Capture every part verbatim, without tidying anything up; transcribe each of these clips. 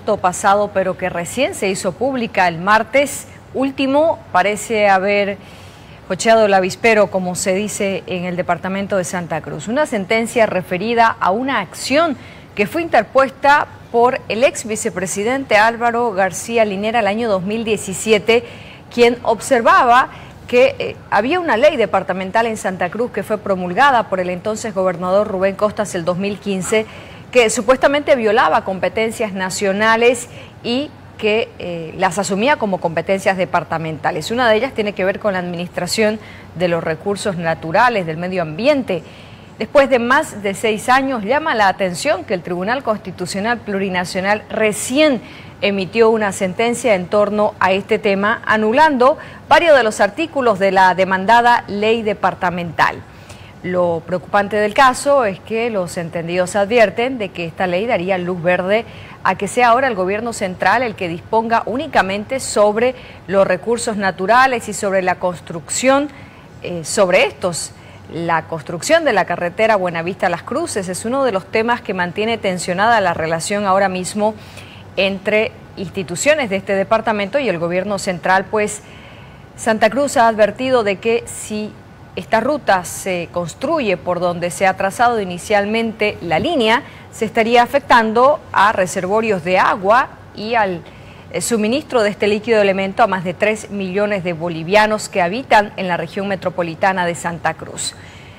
agosto pasado, pero que recién se hizo pública el martes último, parece haber jocheado el avispero, como se dice en el departamento de Santa Cruz. Una sentencia referida a una acción que fue interpuesta por el ex vicepresidente Álvaro García Linera el año dos mil diecisiete, quien observaba que eh, había una ley departamental en Santa Cruz que fue promulgada por el entonces gobernador Rubén Costas el dos mil quince, que supuestamente violaba competencias nacionales y que eh, las asumía como competencias departamentales. Una de ellas tiene que ver con la administración de los recursos naturales, del medio ambiente. Después de más de seis años, llama la atención que el Tribunal Constitucional Plurinacional recién emitió una sentencia en torno a este tema, anulando varios de los artículos de la demandada ley departamental. Lo preocupante del caso es que los entendidos advierten de que esta ley daría luz verde a que sea ahora el gobierno central el que disponga únicamente sobre los recursos naturales y sobre la construcción eh, sobre estos. La construcción de la carretera Buenavista-Las Cruces es uno de los temas que mantiene tensionada la relación ahora mismo entre instituciones de este departamento y el gobierno central, pues Santa Cruz ha advertido de que si esta ruta se construye por donde se ha trazado inicialmente la línea, se estaría afectando a reservorios de agua y al suministro de este líquido elemento a más de tres millones de bolivianos que habitan en la región metropolitana de Santa Cruz.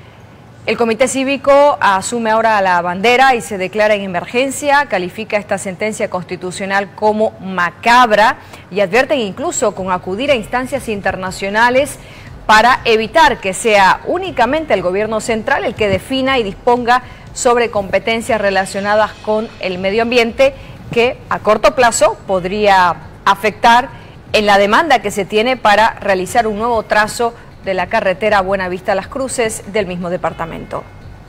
El Comité Cívico asume ahora la bandera y se declara en emergencia, califica esta sentencia constitucional como macabra y advierten incluso con acudir a instancias internacionales para evitar que sea únicamente el gobierno central el que defina y disponga sobre competencias relacionadas con el medio ambiente que a corto plazo podría afectar en la demanda que se tiene para realizar un nuevo trazo de la carretera Buenavista-Las Cruces del mismo departamento.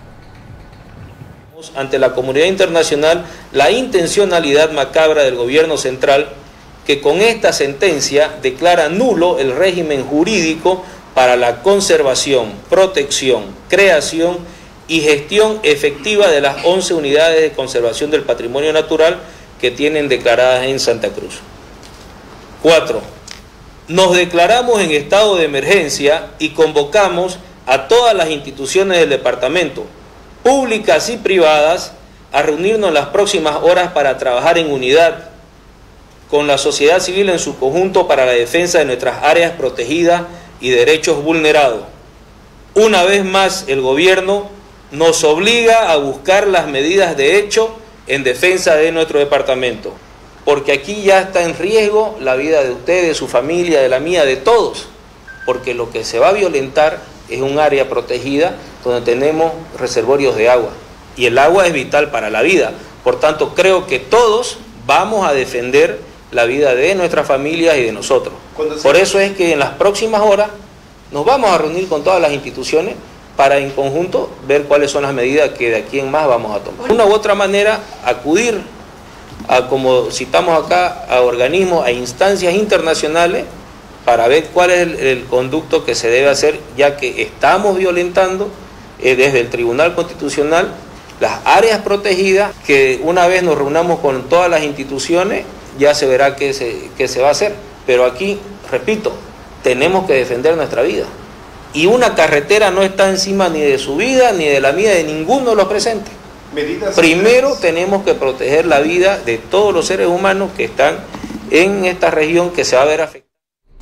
Ante la comunidad internacional la intencionalidad macabra del gobierno central que con esta sentencia declara nulo el régimen jurídico para la conservación, protección, creación y gestión efectiva de las once unidades de conservación del patrimonio natural que tienen declaradas en Santa Cruz. Cuatro. Nos declaramos en estado de emergencia y convocamos a todas las instituciones del departamento, públicas y privadas, a reunirnos en las próximas horas para trabajar en unidad con la sociedad civil en su conjunto para la defensa de nuestras áreas protegidas y derechos vulnerados. Una vez más, el gobierno nos obliga a buscar las medidas de hecho en defensa de nuestro departamento, porque aquí ya está en riesgo la vida de ustedes, de su familia, de la mía, de todos, porque lo que se va a violentar es un área protegida donde tenemos reservorios de agua, y el agua es vital para la vida. Por tanto, creo que todos vamos a defender la vida de nuestras familias y de nosotros. Por eso es que en las próximas horas nos vamos a reunir con todas las instituciones para en conjunto ver cuáles son las medidas que de aquí en más vamos a tomar. De una u otra manera, acudir a, como citamos acá, a organismos, a instancias internacionales para ver cuál es el, el conducto que se debe hacer, ya que estamos violentando eh, desde el Tribunal Constitucional las áreas protegidas, que una vez nos reunamos con todas las instituciones ya se verá qué se, qué se va a hacer. Pero aquí, repito, tenemos que defender nuestra vida. Y una carretera no está encima ni de su vida, ni de la vida de ninguno de los presentes. Medidas Primero tenemos que proteger la vida de todos los seres humanos que están en esta región que se va a ver afectada.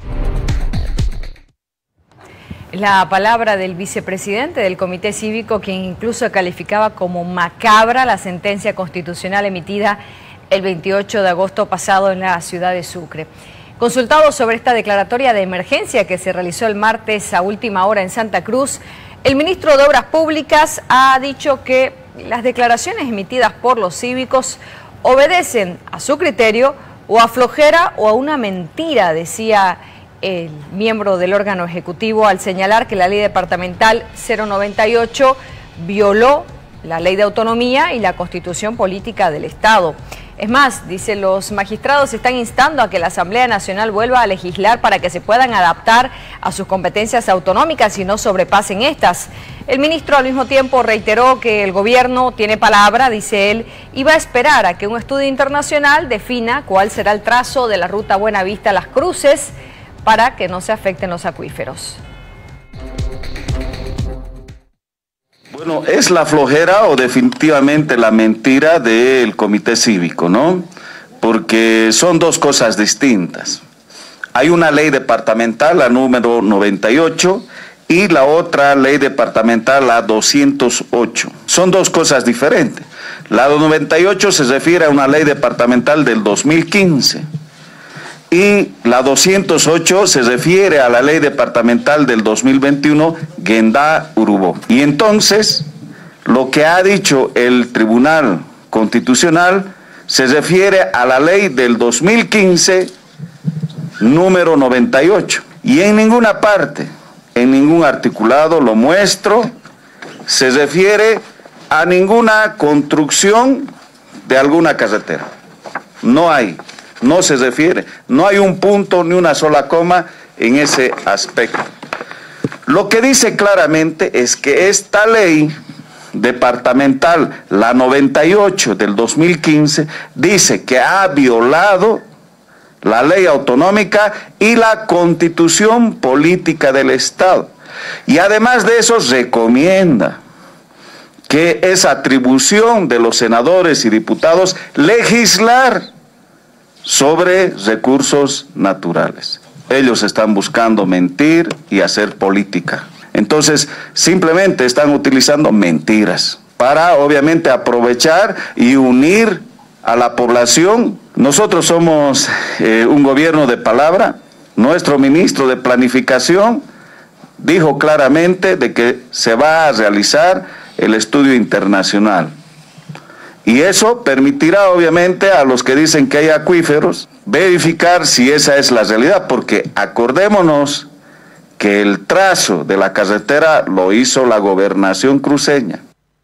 La palabra del vicepresidente del Comité Cívico, quien incluso calificaba como macabra la sentencia constitucional emitida el veintiocho de agosto pasado en la ciudad de Sucre. Consultado sobre esta declaratoria de emergencia que se realizó el martes a última hora en Santa Cruz, el ministro de Obras Públicas ha dicho que las declaraciones emitidas por los cívicos obedecen a su criterio o a flojera o a una mentira, decía el miembro del órgano ejecutivo al señalar que la ley departamental cero noventa y ocho violó la ley de autonomía y la constitución política del Estado. Es más, dice, los magistrados están instando a que la Asamblea Nacional vuelva a legislar para que se puedan adaptar a sus competencias autonómicas y no sobrepasen estas. El ministro al mismo tiempo reiteró que el gobierno tiene palabra, dice él, y va a esperar a que un estudio internacional defina cuál será el trazo de la ruta Buenavista a Las Cruces para que no se afecten los acuíferos. Bueno, es la flojera o definitivamente la mentira del comité cívico, ¿no? Porque son dos cosas distintas. Hay una ley departamental, la número noventa y ocho, y la otra ley departamental, la doscientos ocho. Son dos cosas diferentes. La noventa y ocho se refiere a una ley departamental del dos mil quince. Y la doscientos ocho se refiere a la ley departamental del dos mil veintiuno, Guendá Urubó. Y entonces, lo que ha dicho el Tribunal Constitucional se refiere a la ley del dos mil quince, número noventa y ocho. Y en ninguna parte, en ningún articulado, lo muestro, se refiere a ninguna construcción de alguna carretera. No hay. No se refiere, no hay un punto ni una sola coma en ese aspecto. Lo que dice claramente es que esta ley departamental, la noventa y ocho del dos mil quince, dice que ha violado la ley autonómica y la constitución política del Estado. Y además de eso recomienda que es atribución de los senadores y diputados legislar sobre recursos naturales. Ellos están buscando mentir y hacer política. Entonces, simplemente están utilizando mentiras para, obviamente, aprovechar y unir a la población. Nosotros somos eh, un gobierno de palabra. Nuestro ministro de Planificación dijo claramente de que se va a realizar el estudio internacional. Y eso permitirá, obviamente, a los que dicen que hay acuíferos, verificar si esa es la realidad, porque acordémonos que el trazo de la carretera lo hizo la gobernación cruceña.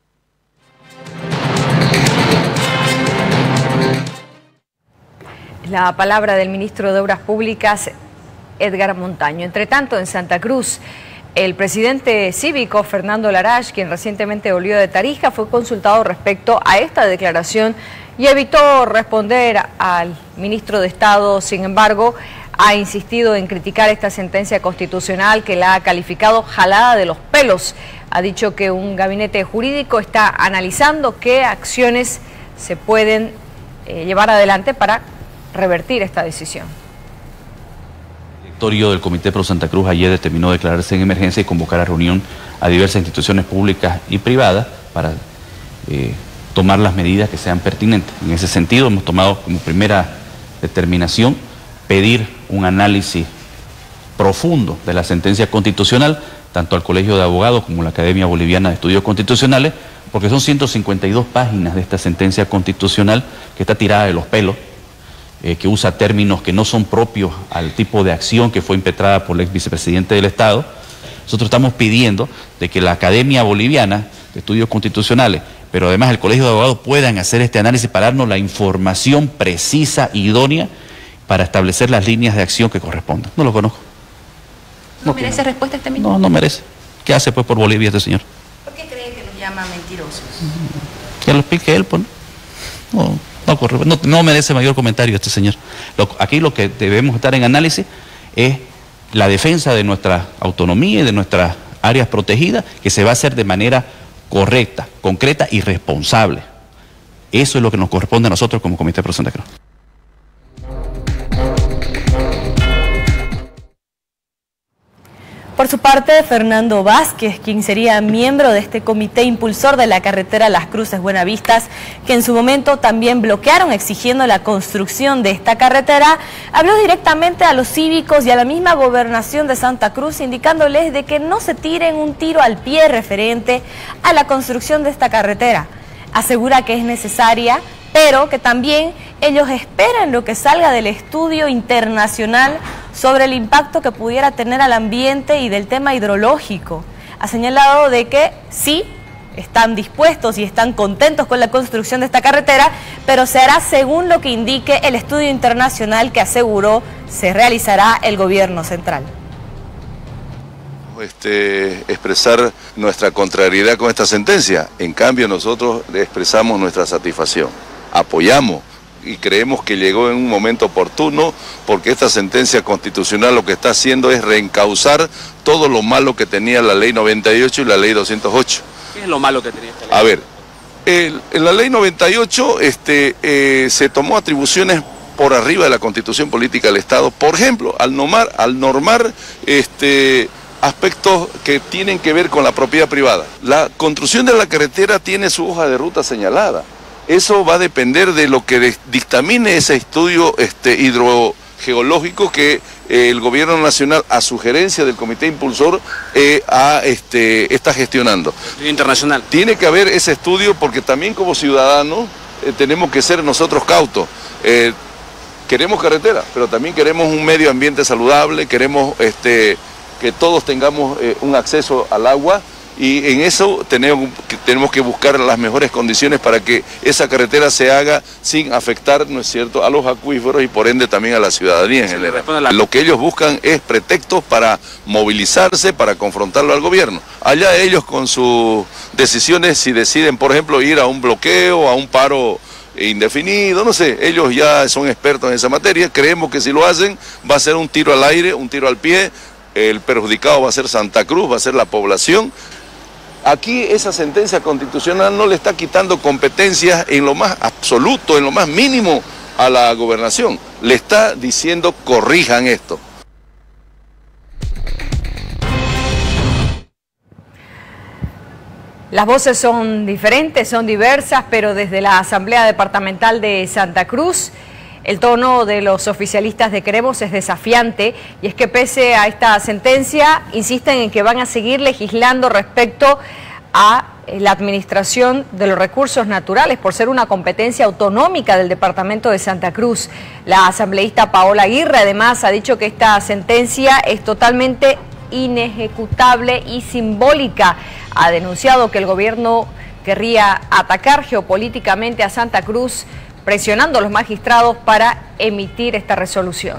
La palabra del ministro de Obras Públicas, Edgar Montaño. Entre tanto, en Santa Cruz, el presidente cívico, Fernando Larach, quien recientemente volvió de Tarija, fue consultado respecto a esta declaración y evitó responder al ministro de Estado. Sin embargo, ha insistido en criticar esta sentencia constitucional que la ha calificado jalada de los pelos. Ha dicho que un gabinete jurídico está analizando qué acciones se pueden eh, llevar adelante para revertir esta decisión. El directorio del Comité Pro Santa Cruz ayer determinó declararse en emergencia y convocar a reunión a diversas instituciones públicas y privadas para eh, tomar las medidas que sean pertinentes. En ese sentido, hemos tomado como primera determinación pedir un análisis profundo de la sentencia constitucional, tanto al Colegio de Abogados como a la Academia Boliviana de Estudios Constitucionales, porque son ciento cincuenta y dos páginas de esta sentencia constitucional que está tirada de los pelos, Eh, que usa términos que no son propios al tipo de acción que fue impetrada por el ex vicepresidente del Estado. Nosotros estamos pidiendo de que la Academia Boliviana de Estudios Constitucionales, pero además el Colegio de Abogados, puedan hacer este análisis para darnos la información precisa, idónea, para establecer las líneas de acción que correspondan. No lo conozco. ¿No, ¿No merece respuesta este ministro? No, no merece. ¿Qué hace pues por Bolivia este señor? ¿Por qué cree que nos llama mentirosos? Que lo explique él, pues. No. No, no, no merece mayor comentario este señor. Lo, aquí lo que debemos estar en análisis es la defensa de nuestra autonomía y de nuestras áreas protegidas, que se va a hacer de manera correcta, concreta y responsable. Eso es lo que nos corresponde a nosotros como Comité Pro Santa Cruz. Por su parte, Fernando Vázquez, quien sería miembro de este comité impulsor de la carretera Las Cruces Buenavistas, que en su momento también bloquearon exigiendo la construcción de esta carretera, habló directamente a los cívicos y a la misma gobernación de Santa Cruz, indicándoles de que no se tiren un tiro al pie referente a la construcción de esta carretera. Asegura que es necesaria, pero que también ellos esperan lo que salga del estudio internacional sobre el impacto que pudiera tener al ambiente y del tema hidrológico. Ha señalado de que sí, están dispuestos y están contentos con la construcción de esta carretera, pero se hará según lo que indique el estudio internacional que aseguró se realizará el gobierno central. Este, expresar nuestra contrariedad con esta sentencia. En cambio, nosotros expresamos nuestra satisfacción. Apoyamos y creemos que llegó en un momento oportuno, porque esta sentencia constitucional lo que está haciendo es reencauzar todo lo malo que tenía la ley noventa y ocho y la ley doscientos ocho. ¿Qué es lo malo que tenía esta ley? A ver, el, en la ley noventa y ocho este, eh, se tomó atribuciones por arriba de la Constitución Política del Estado, por ejemplo, al normar, al normar este, aspectos que tienen que ver con la propiedad privada. La construcción de la carretera tiene su hoja de ruta señalada. Eso va a depender de lo que dictamine ese estudio este, hidrogeológico que eh, el Gobierno Nacional, a sugerencia del Comité Impulsor, eh, a, este, está gestionando. ¿Estudio internacional? Tiene que haber ese estudio, porque también como ciudadanos eh, tenemos que ser nosotros cautos. Eh, queremos carretera, pero también queremos un medio ambiente saludable, queremos este, que todos tengamos eh, un acceso al agua, y en eso tenemos, tenemos que buscar las mejores condiciones para que esa carretera se haga sin afectar, ¿no es cierto?, a los acuíferos y por ende también a la ciudadanía en general. La... Lo que ellos buscan es pretextos para movilizarse, para confrontarlo al gobierno. Allá ellos con sus decisiones, si deciden, por ejemplo, ir a un bloqueo, a un paro indefinido, no sé, ellos ya son expertos en esa materia. Creemos que si lo hacen va a ser un tiro al aire, un tiro al pie. El perjudicado va a ser Santa Cruz, va a ser la población. Aquí esa sentencia constitucional no le está quitando competencias en lo más absoluto, en lo más mínimo a la gobernación. Le está diciendo corrijan esto. Las voces son diferentes, son diversas, pero desde la Asamblea Departamental de Santa Cruz el tono de los oficialistas de Queremos es desafiante, y es que pese a esta sentencia insisten en que van a seguir legislando respecto a la administración de los recursos naturales por ser una competencia autonómica del departamento de Santa Cruz. La asambleísta Paola Aguirre además ha dicho que esta sentencia es totalmente inejecutable y simbólica. Ha denunciado que el gobierno querría atacar geopolíticamente a Santa Cruz, presionando a los magistrados para emitir esta resolución.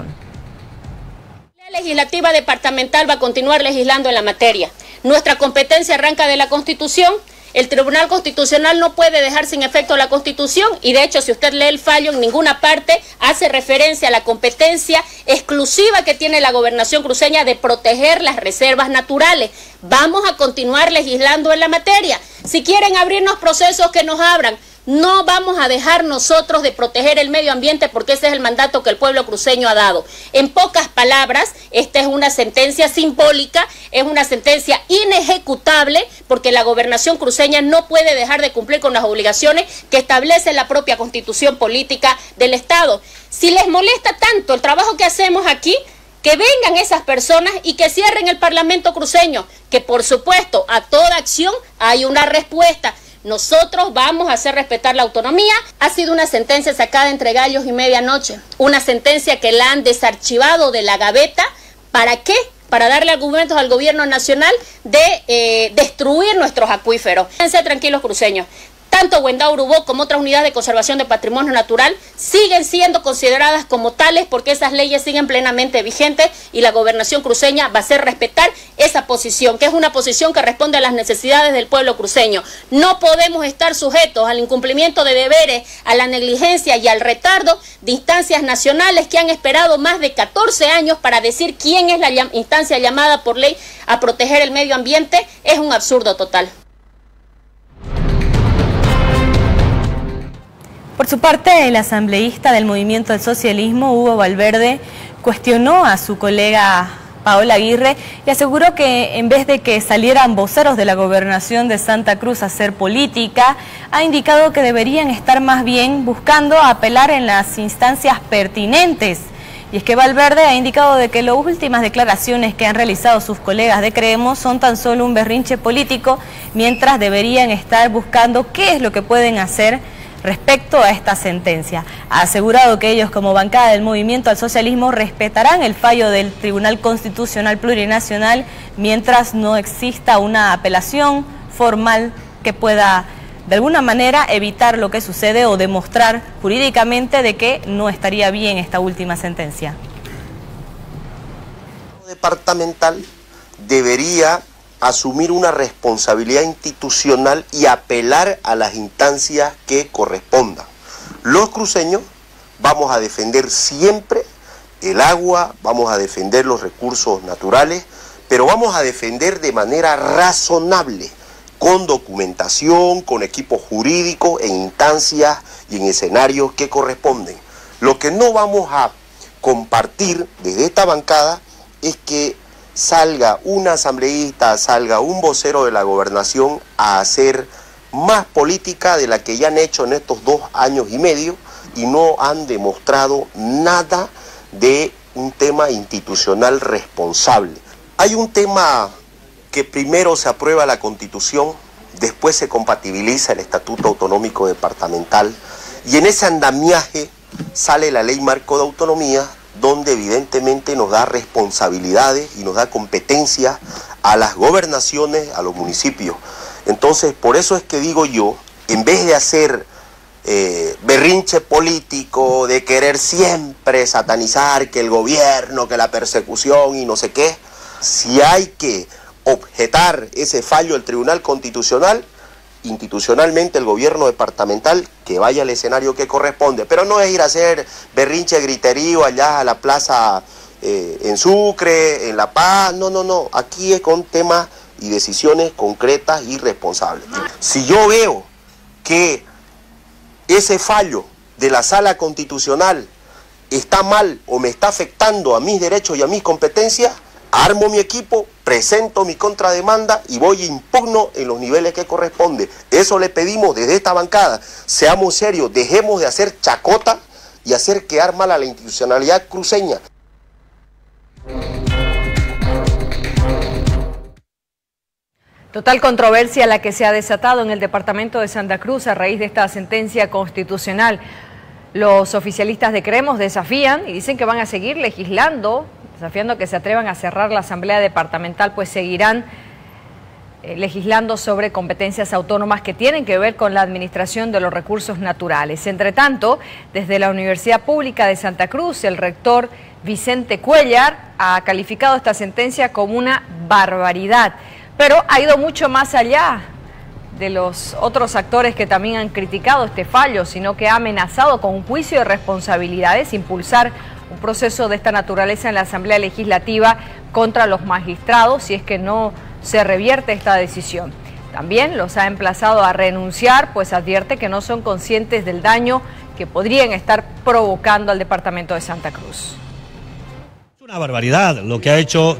La legislativa departamental va a continuar legislando en la materia. Nuestra competencia arranca de la Constitución. El Tribunal Constitucional no puede dejar sin efecto la Constitución, y de hecho si usted lee el fallo, en ninguna parte hace referencia a la competencia exclusiva que tiene la gobernación cruceña de proteger las reservas naturales. Vamos a continuar legislando en la materia. Si quieren abrirnos procesos, que nos abran. No vamos a dejar nosotros de proteger el medio ambiente, porque ese es el mandato que el pueblo cruceño ha dado. En pocas palabras, esta es una sentencia simbólica, es una sentencia inejecutable, porque la gobernación cruceña no puede dejar de cumplir con las obligaciones que establece la propia Constitución Política del Estado. Si les molesta tanto el trabajo que hacemos aquí, que vengan esas personas y que cierren el Parlamento cruceño, que por supuesto a toda acción hay una respuesta. Nosotros vamos a hacer respetar la autonomía. Ha sido una sentencia sacada entre gallos y medianoche, una sentencia que la han desarchivado de la gaveta. ¿Para qué? Para darle argumentos al gobierno nacional de eh, destruir nuestros acuíferos. Quédense tranquilos, cruceños. Tanto Huendao Urubó como otras unidades de conservación de patrimonio natural siguen siendo consideradas como tales, porque esas leyes siguen plenamente vigentes, y la gobernación cruceña va a hacer respetar esa posición, que es una posición que responde a las necesidades del pueblo cruceño. No podemos estar sujetos al incumplimiento de deberes, a la negligencia y al retardo de instancias nacionales que han esperado más de catorce años para decir quién es la instancia llamada por ley a proteger el medio ambiente. Es un absurdo total. Por su parte, el asambleísta del Movimiento del Socialismo, Hugo Valverde, cuestionó a su colega Paola Aguirre y aseguró que en vez de que salieran voceros de la gobernación de Santa Cruz a hacer política, ha indicado que deberían estar más bien buscando apelar en las instancias pertinentes. Y es que Valverde ha indicado de que las últimas declaraciones que han realizado sus colegas de Creemos son tan solo un berrinche político, mientras deberían estar buscando qué es lo que pueden hacer respecto a esta sentencia. Ha asegurado que ellos, como bancada del Movimiento al Socialismo, respetarán el fallo del Tribunal Constitucional Plurinacional mientras no exista una apelación formal que pueda de alguna manera evitar lo que sucede o demostrar jurídicamente de que no estaría bien esta última sentencia. El departamental debería asumir una responsabilidad institucional y apelar a las instancias que correspondan. Los cruceños vamos a defender siempre el agua, vamos a defender los recursos naturales, pero vamos a defender de manera razonable, con documentación, con equipos jurídicos, en instancias y en escenarios que corresponden. Lo que no vamos a compartir desde esta bancada es que salga un asambleísta, salga un vocero de la gobernación a hacer más política de la que ya han hecho en estos dos años y medio y no han demostrado nada de un tema institucional responsable. Hay un tema que primero se aprueba la Constitución, después se compatibiliza el Estatuto Autonómico Departamental y en ese andamiaje sale la Ley Marco de Autonomía, donde evidentemente nos da responsabilidades y nos da competencias a las gobernaciones, a los municipios. Entonces, por eso es que digo yo, en vez de hacer eh, berrinche político, de querer siempre satanizar que el gobierno, que la persecución y no sé qué, si hay que objetar ese fallo del Tribunal Constitucional, institucionalmente el gobierno departamental que vaya al escenario que corresponde, pero no es ir a hacer berrinche griterío allá a la plaza eh, en Sucre, en La Paz, no, no, no, aquí es con temas y decisiones concretas y responsables. Si yo veo que ese fallo de la Sala Constitucional está mal o me está afectando a mis derechos y a mis competencias, armo mi equipo, presento mi contrademanda y voy e impugno en los niveles que corresponde. Eso le pedimos desde esta bancada. Seamos serios, dejemos de hacer chacota y hacer quedar mal a la institucionalidad cruceña. Total controversia la que se ha desatado en el departamento de Santa Cruz a raíz de esta sentencia constitucional. Los oficialistas de Creemos desafían y dicen que van a seguir legislando, desafiando que se atrevan a cerrar la Asamblea Departamental, pues seguirán eh, legislando sobre competencias autónomas que tienen que ver con la administración de los recursos naturales. Entre tanto, desde la Universidad Pública de Santa Cruz, el rector Vicente Cuellar ha calificado esta sentencia como una barbaridad, pero ha ido mucho más allá de los otros actores que también han criticado este fallo, sino que ha amenazado con un juicio de responsabilidades impulsar un proceso de esta naturaleza en la Asamblea Legislativa contra los magistrados si es que no se revierte esta decisión. También los ha emplazado a renunciar, pues advierte que no son conscientes del daño que podrían estar provocando al departamento de Santa Cruz. Es una barbaridad lo que ha hecho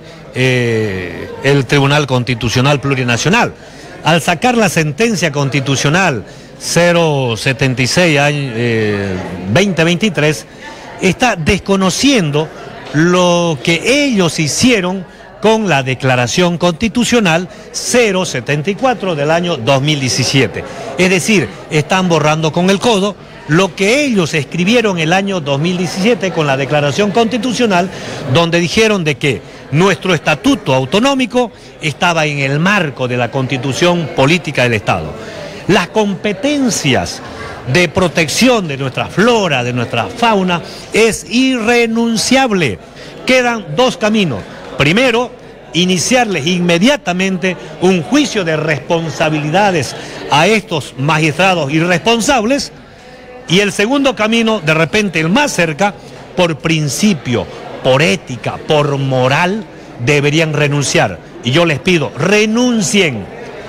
eh, el Tribunal Constitucional Plurinacional. Al sacar la sentencia constitucional cero setenta y seis eh, veinte veintitrés, está desconociendo lo que ellos hicieron con la declaración constitucional cero setenta y cuatro del año dos mil diecisiete. Es decir, están borrando con el codo lo que ellos escribieron el año dos mil diecisiete con la declaración constitucional, donde dijeron de que nuestro estatuto autonómico estaba en el marco de la constitución política del Estado. Las competencias de protección de nuestra flora, de nuestra fauna, es irrenunciable. Quedan dos caminos. Primero, iniciarles inmediatamente un juicio de responsabilidades a estos magistrados irresponsables, y el segundo camino, de repente el más cerca, por principio, por ética, por moral, deberían renunciar. Y yo les pido, renuncien.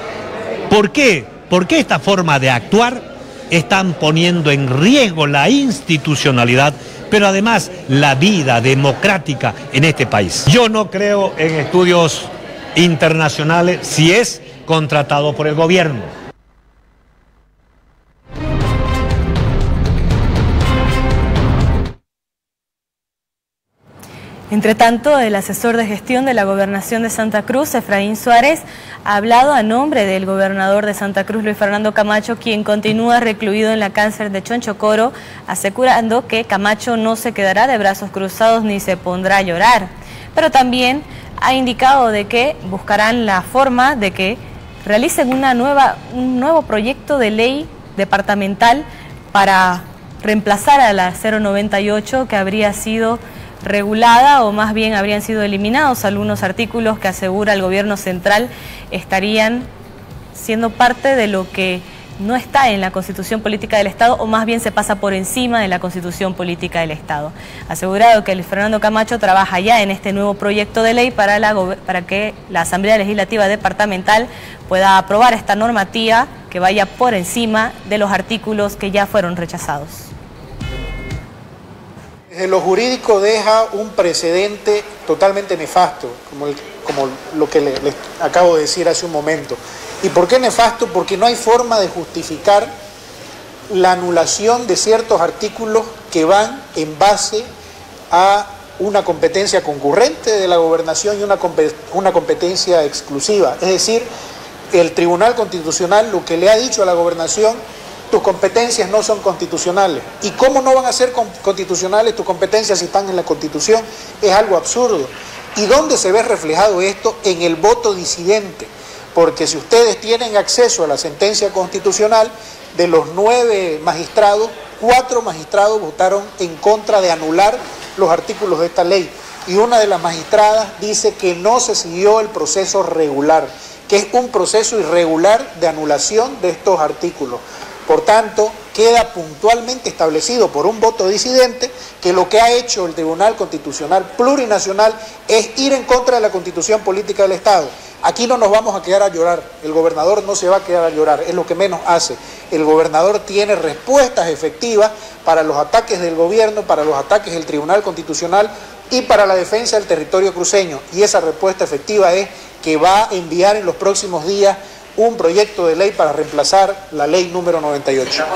¿Por qué? Porque esta forma de actuar están poniendo en riesgo la institucionalidad, pero además la vida democrática en este país. Yo no creo en estudios internacionales si es contratado por el gobierno. Entre tanto, el asesor de gestión de la Gobernación de Santa Cruz, Efraín Suárez, ha hablado a nombre del gobernador de Santa Cruz, Luis Fernando Camacho, quien continúa recluido en la cárcel de Chonchocoro, asegurando que Camacho no se quedará de brazos cruzados ni se pondrá a llorar. Pero también ha indicado de que buscarán la forma de que realicen una nueva, un nuevo proyecto de ley departamental para reemplazar a la cero noventa y ocho, que habría sido regulada, o más bien habrían sido eliminados algunos artículos que asegura el gobierno central estarían siendo parte de lo que no está en la Constitución Política del Estado, o más bien se pasa por encima de la Constitución Política del Estado. Asegurado que Luis Fernando Camacho trabaja ya en este nuevo proyecto de ley para, la, para que la Asamblea Legislativa Departamental pueda aprobar esta normativa que vaya por encima de los artículos que ya fueron rechazados. Desde lo jurídico deja un precedente totalmente nefasto, como, el, como lo que les le acabo de decir hace un momento. ¿Y por qué nefasto? Porque no hay forma de justificar la anulación de ciertos artículos que van en base a una competencia concurrente de la gobernación y una, una competencia exclusiva. Es decir, el Tribunal Constitucional lo que le ha dicho a la gobernación: tus competencias no son constitucionales. ¿Y cómo no van a ser constitucionales tus competencias si están en la Constitución? Es algo absurdo. ¿Y dónde se ve reflejado esto? En el voto disidente. Porque si ustedes tienen acceso a la sentencia constitucional, de los nueve magistrados, cuatro magistrados votaron en contra de anular los artículos de esta ley. Y una de las magistradas dice que no se siguió el proceso regular, que es un proceso irregular de anulación de estos artículos. Por tanto, queda puntualmente establecido por un voto disidente que lo que ha hecho el Tribunal Constitucional Plurinacional es ir en contra de la Constitución Política del Estado. Aquí no nos vamos a quedar a llorar, el gobernador no se va a quedar a llorar, es lo que menos hace. El gobernador tiene respuestas efectivas para los ataques del gobierno, para los ataques del Tribunal Constitucional y para la defensa del territorio cruceño. Y esa respuesta efectiva es que va a enviar en los próximos días un proyecto de ley para reemplazar la ley número noventa y ocho.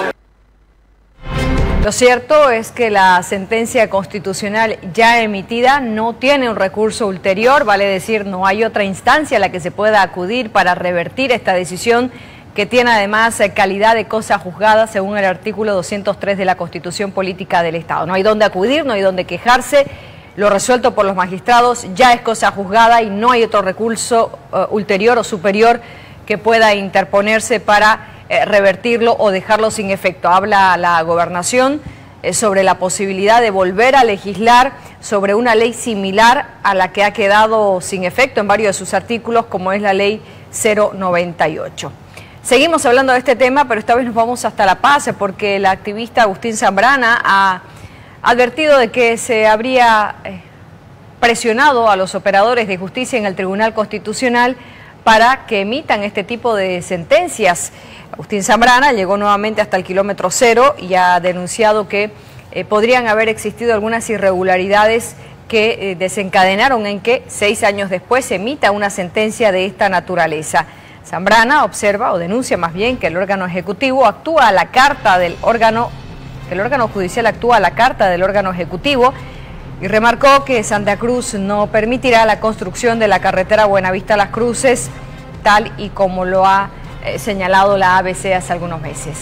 Lo cierto es que la sentencia constitucional ya emitida no tiene un recurso ulterior, vale decir, no hay otra instancia a la que se pueda acudir para revertir esta decisión, que tiene además calidad de cosa juzgada según el artículo doscientos tres de la Constitución Política del Estado. No hay dónde acudir, no hay dónde quejarse, lo resuelto por los magistrados ya es cosa juzgada y no hay otro recurso uh, ulterior o superior que pueda interponerse para eh, revertirlo o dejarlo sin efecto. Habla la gobernación eh, sobre la posibilidad de volver a legislar sobre una ley similar a la que ha quedado sin efecto en varios de sus artículos, como es la ley cero noventa y ocho. Seguimos hablando de este tema, pero esta vez nos vamos hasta La Paz, porque el activista Agustín Zambrana ha advertido de que se habría eh, presionado a los operadores de justicia en el Tribunal Constitucional para que emitan este tipo de sentencias. Agustín Zambrana llegó nuevamente hasta el kilómetro cero y ha denunciado que eh, podrían haber existido algunas irregularidades que eh, desencadenaron en que seis años después se emita una sentencia de esta naturaleza. Zambrana observa o denuncia más bien que el órgano ejecutivo actúa a la carta del órgano, que el órgano judicial actúa a la carta del órgano ejecutivo, y remarcó que Santa Cruz no permitirá la construcción de la carretera Buenavista-Las Cruces, tal y como lo ha eh, señalado la A B C hace algunos meses.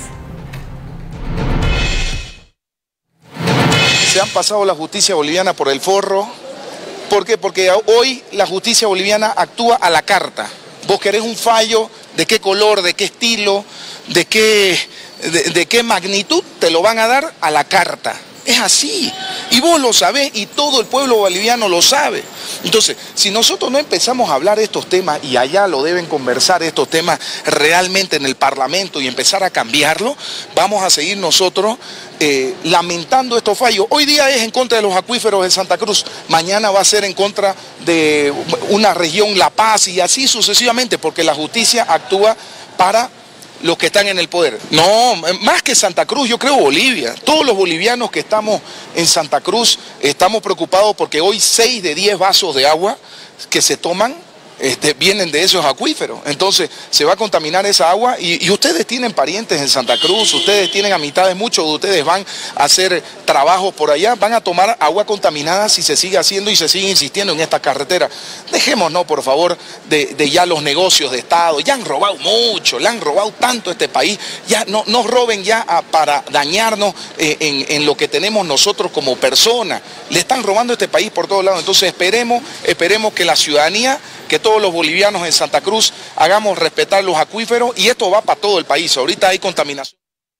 Se han pasado la justicia boliviana por el forro. ¿Por qué? Porque hoy la justicia boliviana actúa a la carta. Vos querés un fallo, de qué color, de qué estilo, de qué, de, de qué magnitud, te lo van a dar a la carta. Es así, y vos lo sabés y todo el pueblo boliviano lo sabe. Entonces, si nosotros no empezamos a hablar de estos temas, y allá lo deben conversar estos temas realmente en el Parlamento y empezar a cambiarlo, vamos a seguir nosotros eh, lamentando estos fallos. Hoy día es en contra de los acuíferos de Santa Cruz, mañana va a ser en contra de una región, La Paz, y así sucesivamente, porque la justicia actúa para los que están en el poder. No, más que Santa Cruz, yo creo Bolivia. Todos los bolivianos que estamos en Santa Cruz estamos preocupados porque hoy seis de diez vasos de agua que se toman Este, vienen de esos acuíferos. Entonces se va a contaminar esa agua y, y ustedes tienen parientes en Santa Cruz, ustedes tienen amistades, muchos de ustedes van a hacer trabajos por allá, van a tomar agua contaminada si se sigue haciendo y se sigue insistiendo en esta carretera. Dejémonos, por favor, de, de ya los negocios de Estado. Ya han robado mucho, le han robado tanto a este país. Ya no nos roben ya a, para dañarnos eh, en, en lo que tenemos nosotros como personas. Le están robando a este país por todos lados. Entonces esperemos, esperemos que la ciudadanía que todos los bolivianos en Santa Cruz hagamos respetar los acuíferos, y esto va para todo el país. Ahorita hay contaminación.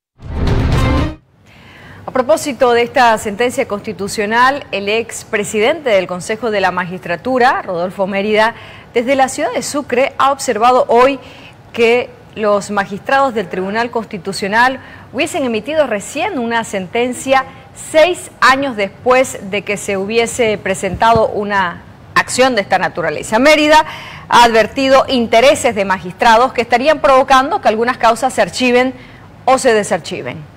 A propósito de esta sentencia constitucional, el expresidente del Consejo de la Magistratura, Rodolfo Mérida, desde la ciudad de Sucre ha observado hoy que los magistrados del Tribunal Constitucional hubiesen emitido recién una sentencia seis años después de que se hubiese presentado una acción de esta naturaleza. Mérida ha advertido intereses de magistrados que estarían provocando que algunas causas se archiven o se desarchiven.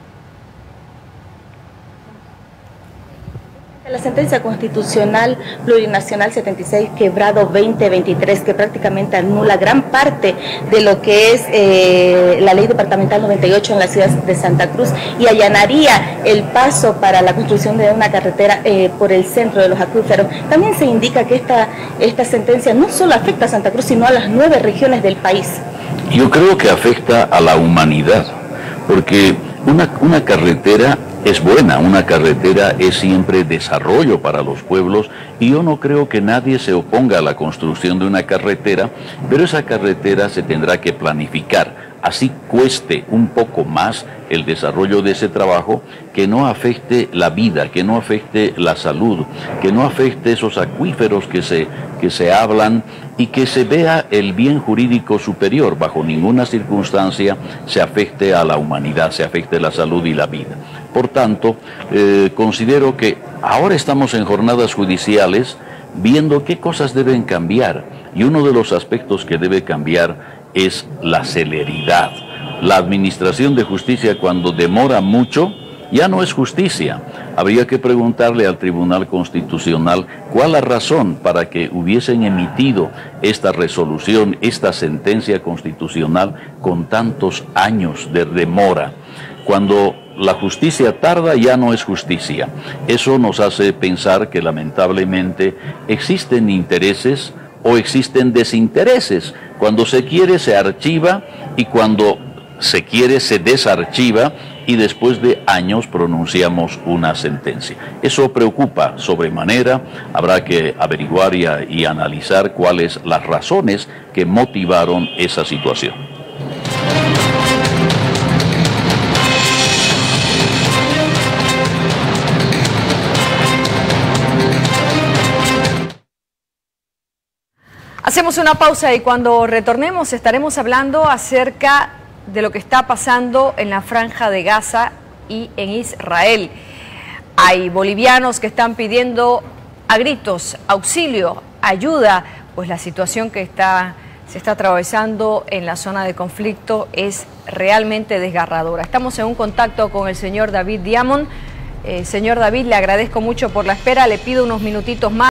La sentencia constitucional plurinacional setenta y seis quebrado veinte veintitrés, que prácticamente anula gran parte de lo que es eh, la ley departamental noventa y ocho en la ciudad de Santa Cruz, y allanaría el paso para la construcción de una carretera eh, por el centro de los acuíferos. También se indica que esta, esta sentencia no solo afecta a Santa Cruz, sino a las nueve regiones del país. Yo creo que afecta a la humanidad, porque una, una carretera es buena, una carretera es siempre desarrollo para los pueblos, y yo no creo que nadie se oponga a la construcción de una carretera, pero esa carretera se tendrá que planificar, así cueste un poco más el desarrollo de ese trabajo, que no afecte la vida, que no afecte la salud, que no afecte esos acuíferos que se, que se hablan, y que se vea el bien jurídico superior. Bajo ninguna circunstancia se afecte a la humanidad, se afecte la salud y la vida. Por tanto, eh, considero que ahora estamos en jornadas judiciales viendo qué cosas deben cambiar, y uno de los aspectos que debe cambiar es la celeridad. La administración de justicia, cuando demora mucho, ya no es justicia. Habría que preguntarle al Tribunal Constitucional cuál la razón para que hubiesen emitido esta resolución, esta sentencia constitucional con tantos años de demora. Cuando la justicia tarda, ya no es justicia. Eso nos hace pensar que lamentablemente existen intereses o existen desintereses. Cuando se quiere se archiva, y cuando se quiere se desarchiva, y después de años pronunciamos una sentencia. Eso preocupa sobremanera. Habrá que averiguar y, y analizar cuáles las razones que motivaron esa situación. Hacemos una pausa y cuando retornemos estaremos hablando acerca de lo que está pasando en la Franja de Gaza y en Israel. Hay bolivianos que están pidiendo a gritos auxilio, ayuda, pues la situación que está, se está atravesando en la zona de conflicto es realmente desgarradora. Estamos en un contacto con el señor David Diamond. Eh, señor David, le agradezco mucho por la espera, le pido unos minutitos más.